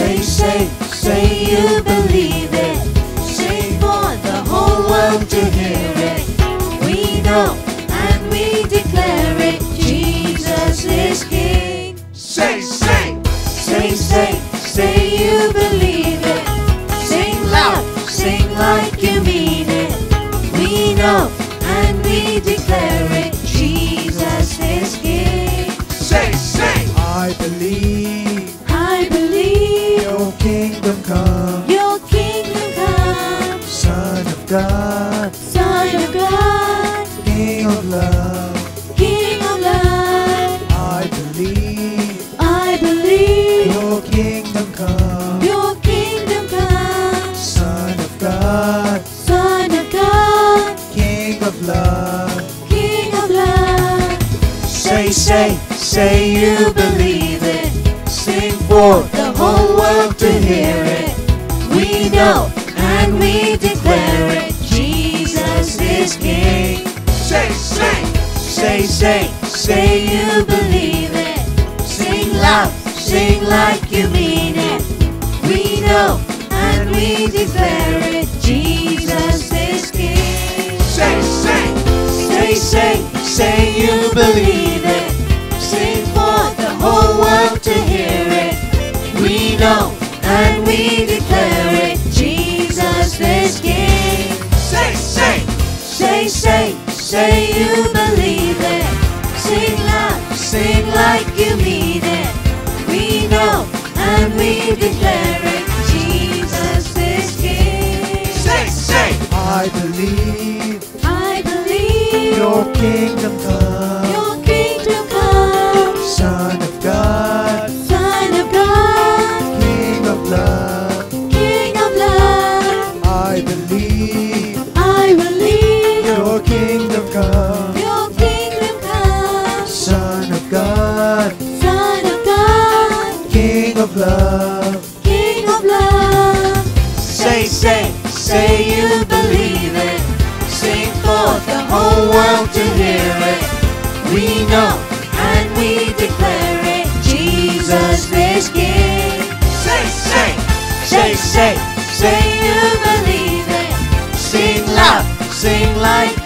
say you believe it. Sing for the whole world to hear it. We know and we declare it. Jesus is King. Say you believe it. Sing loud, sing like you mean it. We know and we declare it. Jesus is King. Say. I believe your kingdom come. Your kingdom come. Son of God, King of love. King of love. I believe your kingdom come. Your kingdom come. Son of God, King of love. King of love. Say you believe it. Sing for the whole world to hear it. We know and we declare it. Jesus is King. Say you believe it. Sing loud, sing like you mean it. We know and we declare it. Jesus is King. Say you believe it. Sing for the whole world to hear it. We know and we declare it. Jesus is King. Say you believe it. Sing loud, sing like you mean it. We know and we declare it. Jesus is King. I believe your kingdom come. Your kingdom come. Son of God, King of love. King of love. I believe your kingdom come. Your kingdom come. Son of God, King of love. King of love. Say you believe it. Sing for the whole world to hear it. We know and we declare it. Jesus is King. Say you believe it. Sing loud, sing like